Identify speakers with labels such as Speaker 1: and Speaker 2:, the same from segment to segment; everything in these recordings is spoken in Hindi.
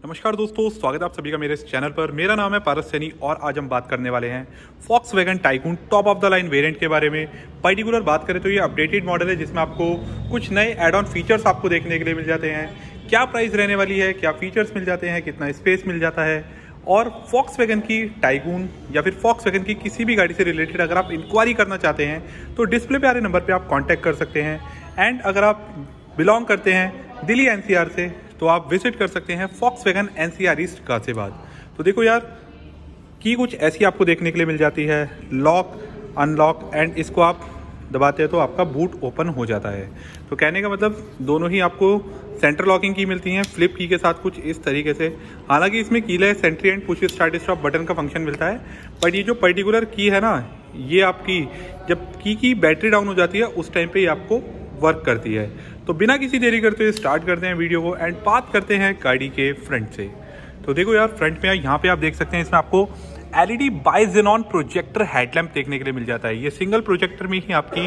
Speaker 1: नमस्कार दोस्तों, स्वागत है आप सभी का मेरे इस चैनल पर। मेरा नाम है पारस सैनी और आज हम बात करने वाले हैं Volkswagen Taigun top of the line variant के बारे में। पर्टिकुलर बात करें तो ये अपडेटेड मॉडल है जिसमें आपको कुछ नए एड ऑन फीचर्स आपको देखने के लिए मिल जाते हैं। क्या प्राइस रहने वाली है, क्या फीचर्स मिल जाते हैं, कितना स्पेस मिल जाता है, और Volkswagen की टाइकून या फिर Volkswagen की किसी भी गाड़ी से रिलेटेड अगर आप इंक्वायरी करना चाहते हैं तो डिस्प्ले पे आ रहे नंबर पे आप कांटेक्ट कर सकते हैं। एंड अगर आप बिलोंग करते हैं दिल्ली एनसीआर से तो आप विजिट कर सकते हैं Volkswagen एनसीआर ईस्ट गाजियाबाद। तो देखो यार की कुछ ऐसी आपको देखने के लिए मिल जाती है, लॉक अनलॉक, एंड इसको आप दबाते हैं तो आपका बूट ओपन हो जाता है। तो कहने का मतलब दोनों ही आपको सेंटर लॉकिंग की मिलती हैं फ्लिप की के साथ कुछ इस तरीके से। हालांकि इसमें keyless entry and push start stop button का फंक्शन मिलता है, बट ये जो पर्टिकुलर की है ना, ये आपकी जब की बैटरी डाउन हो जाती है उस टाइम पे ये आपको वर्क करती है। तो बिना किसी देरी करते हुए स्टार्ट करते हैं वीडियो को एंड बात करते हैं गाड़ी के फ्रंट से। तो देखो यार फ्रंट में यहाँ पे आप देख सकते हैं इसमें आपको LED bi xenon projector headlamp देखने के लिए मिल जाता है। ये सिंगल प्रोजेक्टर में ही आपकी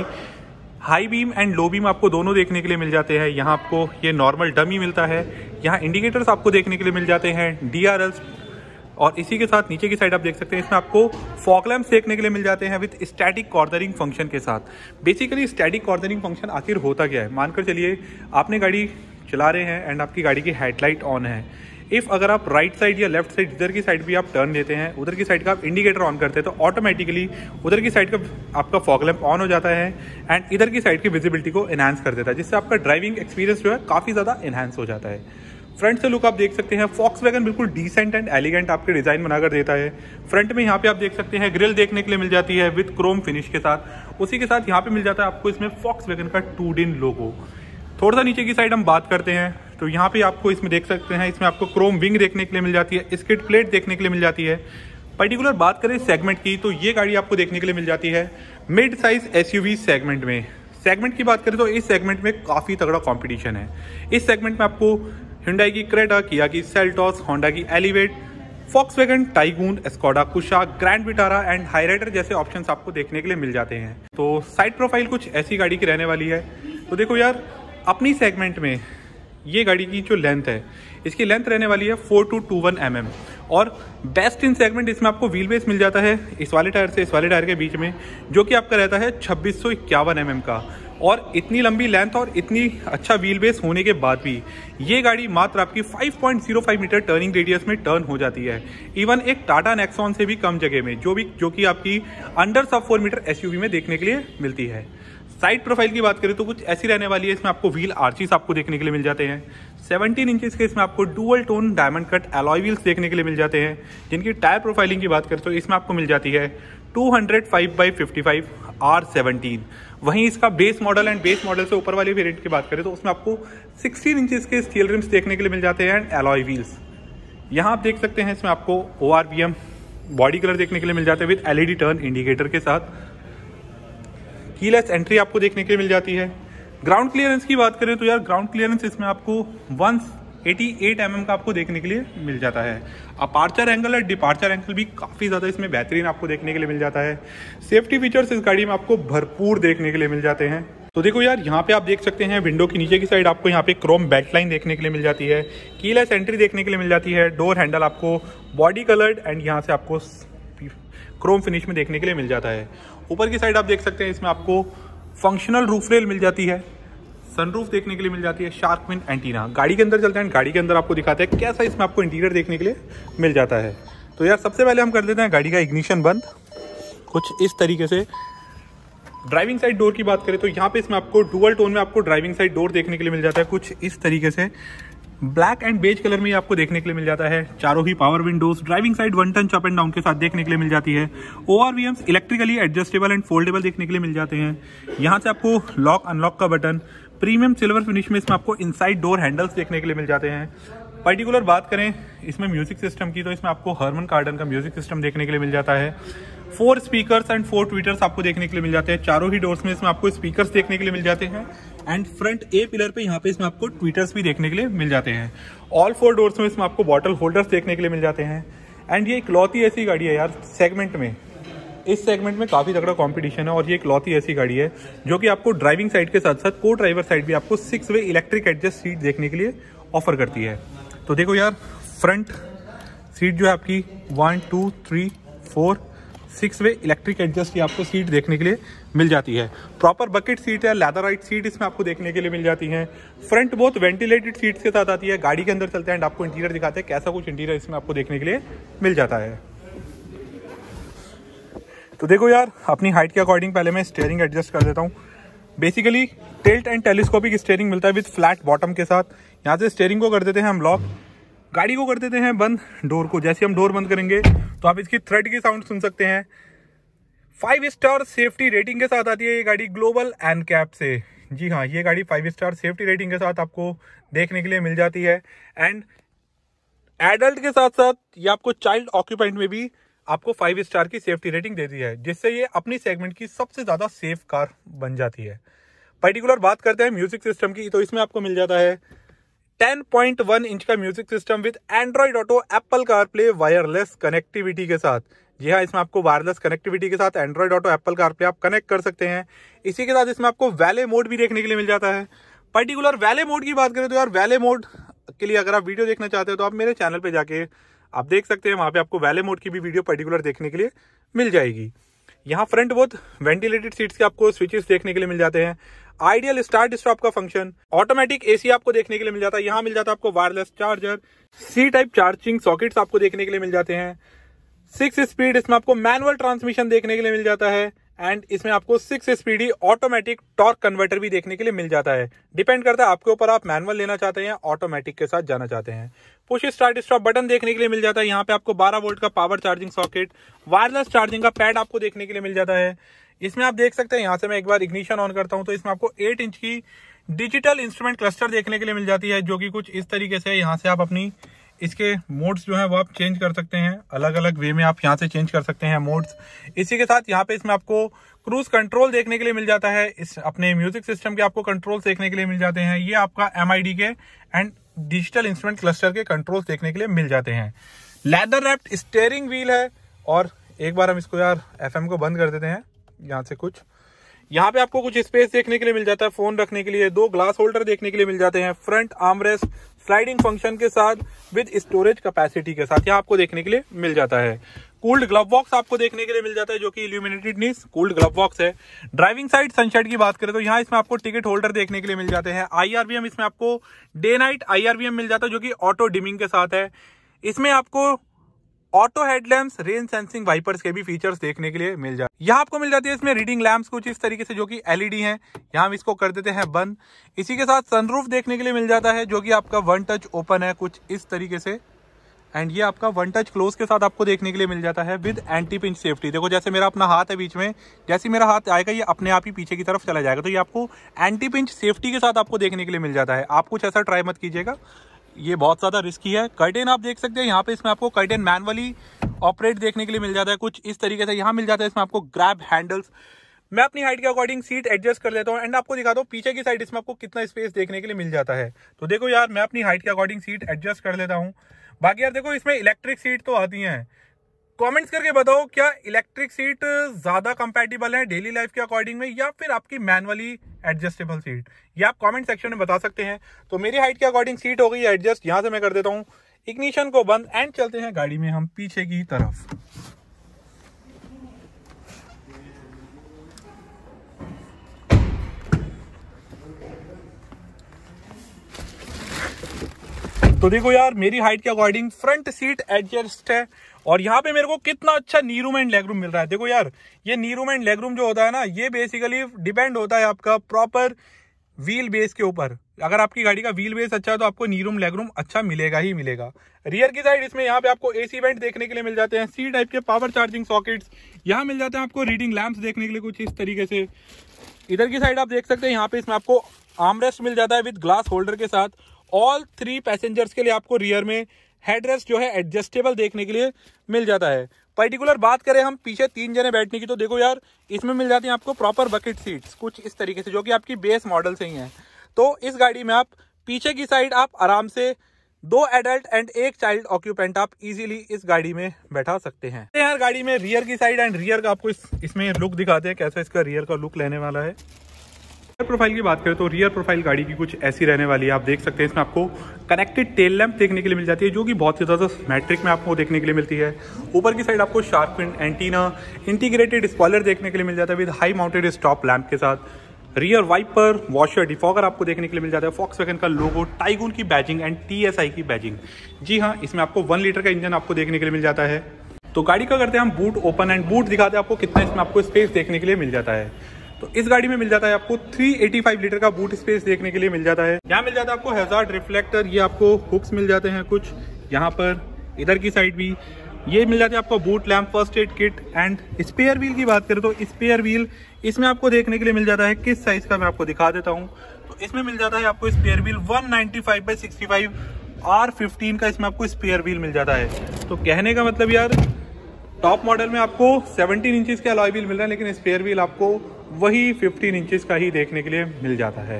Speaker 1: high beam and low beam आपको दोनों देखने के लिए मिल जाते हैं। यहाँ आपको ये नॉर्मल डमी मिलता है, यहाँ इंडिकेटर्स आपको देखने के लिए मिल जाते हैं, DRLs, और इसी के साथ नीचे की साइड आप देख सकते हैं इसमें आपको फॉग लैंप्स देखने के लिए मिल जाते हैं विद स्टैटिक कॉर्नरिंग फंक्शन के साथ। बेसिकली स्टैटिक कॉर्नरिंग फंक्शन आखिर होता क्या है, मानकर चलिए आपने गाड़ी चला रहे हैं एंड आपकी गाड़ी की हेडलाइट ऑन है। इफ़ अगर आप राइट साइड या लेफ्ट साइड जिधर की साइड भी आप टर्न देते हैं उधर की साइड का आप इंडिकेटर ऑन करते हैं तो ऑटोमेटिकली उधर की साइड का आपका फॉग लैंप ऑन हो जाता है एंड इधर की साइड की विजिबिलिटी को एनहांस कर देता है, जिससे आपका ड्राइविंग एक्सपीरियंस जो है काफ़ी ज़्यादा एनहांस हो जाता है। फ्रंट से लुक आप देख सकते हैं Volkswagen बिल्कुल डिसेंट एंड एलिगेंट आपके डिजाइन बनाकर देता है। फ्रंट में यहाँ पे आप देख सकते हैं ग्रिल देखने के लिए मिल जाती है विद क्रोम फिनिश के साथ। उसी के साथ यहाँ पे मिल जाता है आपको इसमें Volkswagen का 2D लोगो। थोड़ा सा नीचे की साइड हम बात करते हैं तो यहाँ पे आपको इसमें देख सकते हैं इसमें आपको क्रोम विंग देखने के लिए मिल जाती है, स्किड प्लेट देखने के लिए मिल जाती है। पर्टिकुलर बात करें सेगमेंट की तो ये गाड़ी आपको देखने के लिए मिल जाती है मिड साइज SUV सेगमेंट में। सेगमेंट की बात करें तो इस सेगमेंट में काफ़ी तगड़ा कॉम्पिटिशन है। इस सेगमेंट में आपको Hyundai की क्रेटा, किया की सेल्टॉस, होंडा की Elevate, Volkswagen Taigun, Skoda Kushaq, Grand Vitara and Hyryder जैसे ऑप्शंस आपको देखने के लिए मिल जाते हैं। तो साइड प्रोफाइल कुछ ऐसी गाड़ी की रहने वाली है। तो देखो यार अपनी सेगमेंट में ये गाड़ी की जो लेंथ है इसकी लेंथ रहने वाली है 4221 mm और बेस्ट इन सेगमेंट इसमें आपको व्हील बेस मिल जाता है इस वाले टायर से इस वाले टायर के बीच में, जो कि आपका रहता है 2651 mm का। और इतनी लंबी लेंथ और इतनी अच्छा व्हील बेस होने के बाद भी ये गाड़ी मात्र आपकी 5.05 मीटर टर्निंग रेडियस में टर्न हो जाती है, इवन एक टाटा नेक्सॉन से भी कम जगह में, जो कि आपकी अंडर सब 4 मीटर SUV में देखने के लिए मिलती है। साइड प्रोफाइल की बात करें तो कुछ ऐसी रहने वाली है, इसमें आपको व्हील आर्चेस आपको देखने के लिए मिल जाते हैं। 17 इंचेस के इसमें आपको dual tone diamond cut alloy wheels देखने के लिए मिल जाते हैं, जिनकी टायर प्रोफाइलिंग की बात करें तो इसमें आपको मिल जाती है 205/55 R17। वहीं इसका base model and base model से ऊपर वाले वेरिएंट की बात करें तो उसमें आपको 16 इंचेस के स्टील रिम्स देखने के लिए मिल जाते हैं एंड अलॉय व्हील्स। यहाँ आप देख सकते हैं इसमें आपको ORVM बॉडी कलर देखने के लिए मिल जाते हैं विद LED टर्न इंडिकेटर के साथ। कीलेस एंट्री आपको देखने के लिए मिल जाती है। ग्राउंड क्लियरेंस की बात करें तो यार ग्राउंड क्लियरेंस इसमें आपको 188 mm का आपको देखने के लिए मिल जाता है। अपार्चर एंगल और डिपार्चर एंगल भी काफ़ी ज़्यादा इसमें बेहतरीन आपको देखने के लिए मिल जाता है। सेफ्टी फीचर्स इस गाड़ी में आपको भरपूर देखने के लिए मिल जाते हैं। तो देखो यार यहाँ पे आप देख सकते हैं विंडो की नीचे की साइड आपको यहाँ पे क्रोम बेल्ट लाइन देखने के लिए मिल जाती है, कीलेस एंट्री देखने के लिए मिल जाती है, डोर हैंडल आपको बॉडी कलर्ड एंड यहाँ से आपको क्रोम फिनिश में देखने के लिए मिल जाता है। ऊपर की साइड आप देख सकते हैं इसमें आपको फंक्शनल रूफ रेल मिल जाती है, सनरूफ देखने के लिए मिल जाती है, शार्क फिन एंटीना। गाड़ी के अंदर चलते हैं, गाड़ी के अंदर आपको दिखाते हैं कैसा इसमें आपको इंटीरियर देखने के लिए मिल जाता है। तो यार सबसे पहले हम कर लेते हैं गाड़ी का इग्निशन बंद कुछ इस तरीके से। ड्राइविंग साइड डोर की बात करें तो यहाँ पे इसमें आपको डुअल टोन में आपको ड्राइविंग साइड डोर देखने के लिए मिल जाता है कुछ इस तरीके से। ब्लैक एंड बेज कलर में आपको देखने के लिए मिल जाता है। चारों ही power windows driving side 1 touch up and down के साथ देखने के लिए मिल जाती है। ORVMs electrically adjustable and foldable देखने के लिए मिल जाते हैं। यहाँ से आपको लॉक अनलॉक का बटन, प्रीमियम सिल्वर फिनिश में इसमें आपको इनसाइड डोर हैंडल्स देखने के लिए मिल जाते हैं। पर्टिकुलर बात करें इसमें म्यूजिक सिस्टम की तो इसमें आपको हरमन कार्डन का म्यूजिक सिस्टम देखने के लिए मिल जाता है। 4 स्पीकर्स एंड 4 ट्विटर्स आपको देखने के लिए मिल जाते हैं। चारों ही डोर्स में इसमें आपको स्पीकर्स देखने के लिए मिल जाते हैं एंड फ्रंट A पिलर पे यहाँ पे इसमें आपको ट्विटर्स भी देखने के लिए मिल जाते हैं। ऑल 4 डोर्स में इसमें आपको बॉटल होल्डर्स देखने के लिए मिल जाते हैं। एंड ये इकलौती ऐसी गाड़ी है यार सेगमेंट में, इस सेगमेंट में काफ़ी तगड़ा कंपटीशन है और ये इकलौती ऐसी गाड़ी है जो कि आपको ड्राइविंग साइड के साथ साथ को ड्राइवर साइड भी आपको 6 वे इलेक्ट्रिक एडजस्ट सीट देखने के लिए ऑफर करती है। तो देखो यार फ्रंट सीट जो है आपकी 1 2 3 4 6 वे इलेक्ट्रिक एडजस्ट की आपको सीट देखने के लिए मिल जाती है। प्रॉपर बकेट सीट है, लेदराइट सीट इसमें आपको देखने के लिए मिल जाती है। फ्रंट बहुत वेंटिलेटेड सीट्स के साथ आती है। गाड़ी के अंदर चलते हैं एंड आपको इंटीरियर दिखाते हैं कैसा कुछ इंटीरियर इसमें आपको देखने के लिए मिल जाता है। तो देखो यार, अपनी हाइट के अकॉर्डिंग पहले मैं स्टीयरिंग एडजस्ट कर देता हूँ। Basically tilt and telescopic steering मिलता है विद फ्लैट बॉटम के साथ। यहाँ से स्टीयरिंग को कर देते हैं हम लॉक, गाड़ी को कर देते हैं बंद। डोर को जैसे हम डोर बंद करेंगे तो आप इसकी थ्रेड की साउंड सुन सकते हैं। 5 स्टार सेफ्टी रेटिंग के साथ आती है ये गाड़ी ग्लोबल एनकैप से। जी हाँ, ये गाड़ी 5 स्टार सेफ्टी रेटिंग के साथ आपको देखने के लिए मिल जाती है। एंड एडल्ट के साथ साथ ये आपको चाइल्ड ऑक्यूपेंट में भी आपको 5 स्टार की सेफ्टी रेटिंग देती है, जिससे ये अपनी सेगमेंट की सबसे ज्यादा सेफ कार बन जाती है। पर्टिकुलर बात करते हैं म्यूजिक सिस्टम की, तो इसमें आपको मिल जाता है 10.1 इंच का music system with Android Auto, Apple CarPlay, wireless connectivity के साथ। जी हाँ, इसमें आपको वायरलेस कनेक्टिविटी के साथ एंड्रॉइड ऑटो, एप्पल कारप्ले आप कनेक्ट कर सकते हैं। इसी के साथ इसमें आपको वैले मोड भी देखने के लिए मिल जाता है। पर्टिकुलर वैले मोड की बात करें तो यार, वैले मोड के लिए अगर आप वीडियो देखना चाहते हो तो आप मेरे चैनल पे जाके आप देख सकते हैं। वहां पे आपको वैले मोड की भी वीडियो पर्टिकुलर देखने के लिए मिल जाएगी। यहाँ फ्रंट बहुत वेंटिलेटेड सीट्स के आपको स्विचेस देखने के लिए मिल जाते हैं। आइडियल स्टार्ट स्टॉप का फंक्शन, ऑटोमेटिक एसी आपको देखने के लिए मिल जाता है। यहाँ मिल जाता है आपको wireless charger, C type charging sockets आपको देखने के लिए मिल जाते हैं। 6 स्पीड इसमें आपको मैनुअल ट्रांसमिशन देखने के लिए मिल जाता है। एंड इसमें आपको 6 स्पीडी ऑटोमेटिक टॉर्क कन्वर्टर भी देखने के लिए मिल जाता है। डिपेंड करता है आपके ऊपर, आप मैनुअल लेना चाहते हैं या ऑटोमेटिक के साथ जाना चाहते हैं। पुश स्टार्ट स्टॉप बटन देखने के लिए मिल जाता है। यहाँ पे आपको 12 वोल्ट का power charging socket, wireless charging का पैड आपको देखने के लिए मिल जाता है। इसमें आप देख सकते हैं, यहाँ से मैं एक बार इग्निशन ऑन करता हूँ तो इसमें आपको 8 इंच की डिजिटल इंस्ट्रूमेंट क्लस्टर देखने के लिए मिल जाती है, जो कि कुछ इस तरीके से। यहाँ से आप अपनी इसके मोड्स जो है वो आप चेंज कर सकते हैं, अलग अलग वे में आप यहाँ से चेंज कर सकते हैं मोड्स। इसी के साथ यहाँ पे इसमें आपको क्रूज कंट्रोल देखने के लिए मिल जाता है। इस अपने म्यूजिक सिस्टम के आपको कंट्रोल्स देखने के लिए मिल जाते हैं। ये आपका MID के एंड डिजिटल इंस्ट्रूमेंट क्लस्टर के कंट्रोल्स देखने के लिए मिल जाते हैं। लेदर रैप्ड स्टीयरिंग व्हील है। और एक बार हम इसको यार FM को बंद कर देते हैं। यहाँ से कुछ यहाँ पे आपको कुछ स्पेस देखने के लिए मिल जाता है, फोन रखने के लिए। 2 ग्लास होल्डर देखने के लिए मिल जाते हैं। फ्रंट आर्मरेस्ट स्लाइडिंग फंक्शन के साथ विद स्टोरेज कैपेसिटी के साथ यहाँ आपको देखने के लिए मिल जाता है। कूल्ड ग्लव बॉक्स आपको देखने के लिए मिल जाता है, जो कि इल्यूमिनेटेड नहीं कूल्ड ग्लव बॉक्स है। ड्राइविंग साइड सनशेड की बात करें तो यहाँ इसमें आपको टिकट होल्डर देखने के लिए मिल जाते हैं। IRVM इसमें आपको डे नाइट IRVM मिल जाता है, जो कि ऑटो डिमिंग के साथ है। इसमें आपको auto headlamps, rain sensing wipers के भी फीचर्स देखने के लिए मिल जाते हैं। यहाँ आपको मिल जाती है इसमें रीडिंग लैंप्स कुछ इस तरीके से, जो कि LED हैं। यहाँ हम इसको कर देते हैं बंद। इसी के साथ सनरूफ देखने के लिए मिल जाता है, जो कि आपका 1 टच ओपन है कुछ इस तरीके से। एंड ये आपका 1 टच क्लोज के साथ आपको देखने के लिए मिल जाता है विद एंटी पिंच सेफ्टी। देखो जैसे मेरा अपना हाथ है बीच में, जैसे मेरा हाथ आएगा ये अपने आप ही पीछे की तरफ चला जाएगा। तो ये आपको एंटी पिंच सेफ्टी के साथ आपको देखने के लिए मिल जाता है। आप कुछ ऐसा ट्राई मत कीजिएगा, ये बहुत ज्यादा रिस्की है। कर्टेन आप देख सकते हैं, यहाँ पे इसमें आपको कर्टेन मैनुअली ऑपरेट देखने के लिए मिल जाता है कुछ इस तरीके से। यहाँ मिल जाता है इसमें आपको ग्रैब हैंडल्स। मैं अपनी हाइट के अकॉर्डिंग सीट एडजस्ट कर लेता हूँ एंड आपको दिखाता हूँ पीछे की साइड इसमें आपको कितना स्पेस देखने के लिए मिल जाता है। तो देखो यार, मैं अपनी हाइट के अकॉर्डिंग सीट एडजस्ट कर लेता हूँ। बाकी यार देखो, इसमें इलेक्ट्रिक सीट तो आती हैं। कमेंट्स करके बताओ, क्या इलेक्ट्रिक सीट ज्यादा कंपैटिबल है डेली लाइफ के अकॉर्डिंग में, या फिर आपकी मैनुअली एडजस्टेबल सीट? ये आप कमेंट सेक्शन में बता सकते हैं। तो मेरी हाइट के अकॉर्डिंग सीट हो गई है एडजस्ट। यहाँ से मैं कर देता हूँ इग्निशन को बंद एंड चलते हैं गाड़ी में हम पीछे की तरफ। तो देखो यार, मेरी हाइट के अकॉर्डिंग फ्रंट सीट एडजस्ट है। और यहाँ पे मेरे को कितना अच्छा knee room and leg room मिल रहा है। देखो यार, ये knee room and leg room जो होता है ना, ये बेसिकली डिपेंड होता है आपका प्रॉपर व्हील बेस के ऊपर। अगर आपकी गाड़ी का व्हील बेस अच्छा है तो आपको नी रूम लेग रूम अच्छा मिलेगा ही मिलेगा। रियर की साइड इसमें यहाँ पे आपको AC वेंट देखने के लिए मिल जाते हैं। C टाइप के पावर चार्जिंग सॉकेट्स यहाँ मिल जाते हैं आपको। रीडिंग लैंप्स देखने के लिए कुछ इस तरीके से। इधर की साइड आप देख सकते हैं, यहाँ पे इसमें आपको आर्मरेस्ट मिल जाता है विद ग्लास होल्डर के साथ। ऑल 3 पैसेंजर्स के लिए आपको रियर में हेडरेस्ट जो है एडजस्टेबल देखने के लिए मिल जाता है। पर्टिकुलर बात करें हम पीछे 3 जने बैठने की, तो देखो यार, इसमें मिल जाती हैं आपको प्रॉपर बकेट सीट्स कुछ इस तरीके से, जो कि आपकी बेस मॉडल से ही है। तो इस गाड़ी में आप पीछे की साइड आप आराम से 2 एडल्ट एंड 1 चाइल्ड ऑक्यूपेंट आप इजीली इस गाड़ी में बैठा सकते हैं। यार गाड़ी में रियर की साइड एंड रियर का आपको इसमें लुक दिखाते हैं, कैसा इसका रियर का लुक लेने वाला है। रियर प्रोफाइल की बात करें तो रियर प्रोफाइल गाड़ी की कुछ ऐसी रहने वाली है। आप देख सकते हैं इसमें आपको कनेक्टेड टेल लैंप देखने के लिए मिल जाती है, जो कि बहुत ही ज़्यादा मैट्रिक में आपको देखने के लिए मिलती है। ऊपर की साइड आपको shark fin antenna integrated spoiler देखने के लिए मिल जाता है with high mounted stop lamp के साथ। रियर वाइपर, वॉशर, डिफॉगर आपको देखने के लिए मिल जाता है। फॉक्सवैगन का लोगो, टाइगून की बैजिंग एंड TSI की बैजिंग। जी हाँ, इसमें आपको 1 लीटर का इंजन आपको देखने के लिए मिल जाता है। तो गाड़ी का करते हैं हम बूट ओपन एंड बूट दिखाते हैं आपको कितना इसमें आपको स्पेस देखने के लिए मिल जाता है। तो इस गाड़ी में मिल जाता है आपको 385 लीटर का बूट स्पेस देखने के लिए मिल जाता है। यहाँ मिल जाता है आपको हैजार्ड रिफ्लेक्टर, ये आपको हुक्स मिल जाते हैं कुछ यहाँ पर, इधर की साइड भी ये मिल जाते हैं आपको boot lamp, first aid kit and spare wheel की बात करें तो स्पेयर व्हील इसमें आपको देखने के लिए मिल जाता है। किस साइज का मैं आपको दिखा देता हूँ। तो इसमें मिल जाता है आपको स्पेयर व्हील 195/65 R15 का इसमें आपको स्पेयर व्हील मिल जाता है। तो कहने का मतलब यार, टॉप मॉडल में आपको 17 इंचेस के अलॉय व्हील मिल रहा है, लेकिन स्पेयर व्हील आपको वही 15 इंचेस का ही देखने के लिए मिल जाता है।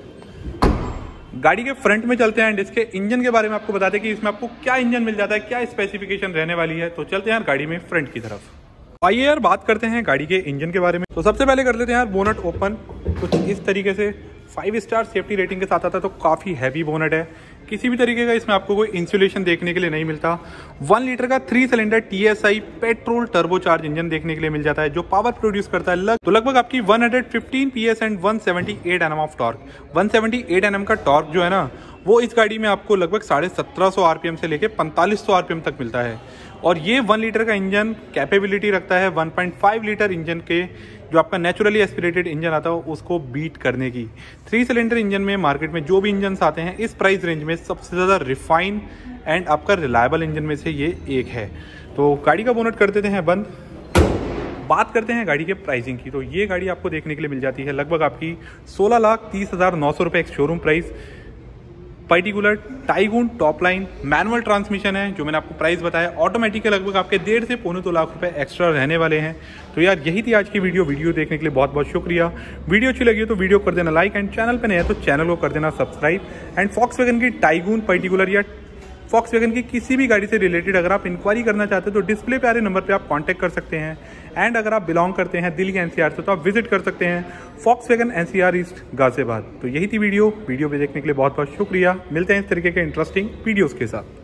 Speaker 1: गाड़ी के फ्रंट में चलते हैं एंड इसके इंजन के बारे में आपको बताते हैं कि इसमें आपको क्या इंजन मिल जाता है, क्या स्पेसिफिकेशन रहने वाली है। तो चलते हैं यार गाड़ी में फ्रंट की तरफ। आइए यार बात करते हैं गाड़ी के इंजन के बारे में। तो सबसे पहले कर लेते हैं यार बोनट ओपन। कुछ इस तरीके से 5 स्टार सेफ्टी रेटिंग के साथ आता है, तो काफ़ी हैवी बोनट है। किसी भी तरीके का इसमें आपको कोई इंसुलेशन देखने के लिए नहीं मिलता। 1 लीटर का 3 cylinder TSI petrol turbocharge engine देखने के लिए मिल जाता है, जो पावर प्रोड्यूस करता है लगभग आपकी 115 PS and 178 Nm of torque. 178 Nm का टॉर्क जो है ना, वो इस गाड़ी में आपको लगभग 1750 RPM से लेके 4500 RPM तक मिलता है। और ये 1 लीटर का इंजन कैपेबिलिटी रखता है 1.5 लीटर इंजन के, जो आपका नेचुरली एस्पिरेटेड इंजन आता है उसको बीट करने की। 3 सिलेंडर इंजन में मार्केट में जो भी इंजन आते हैं इस प्राइस रेंज में सबसे ज़्यादा रिफाइन एंड आपका रिलायबल इंजन में से ये एक है। तो गाड़ी का बोनट कर देते हैं बंद। बात करते हैं गाड़ी के प्राइसिंग की। तो ये गाड़ी आपको देखने के लिए मिल जाती है लगभग आपकी 16,30,900 रुपये एक showroom price. Particular Taigun top line manual transmission है, जो मैंने आपको प्राइस बताया। ऑटोमेटिक के लगभग आपके 1.5 से 1.25 लाख रुपए एक्स्ट्रा रहने वाले हैं। तो यार यही थी आज की वीडियो देखने के लिए बहुत बहुत शुक्रिया। वीडियो अच्छी लगी तो वीडियो कर देना लाइक एंड चैनल पे नए हैं तो चैनल को कर देना सब्सक्राइब। एंड फॉक्सवैगन की टाइगून पर्टिकुलर या फॉक्सवैगन की किसी भी गाड़ी से रिलेटेड अगर आप इंक्वायरी करना चाहते हैं तो डिस्प्ले पे आ रहे नंबर पे आप कांटेक्ट कर सकते हैं। एंड अगर आप बिलोंग करते हैं दिल्ली NCR से तो आप विजिट कर सकते हैं फॉक्सवैगन NCR ईस्ट गाजियाबाद। तो यही थी वीडियो पे देखने के लिए बहुत बहुत शुक्रिया। मिलते हैं इस तरीके के इंटरेस्टिंग वीडियोज़ के साथ।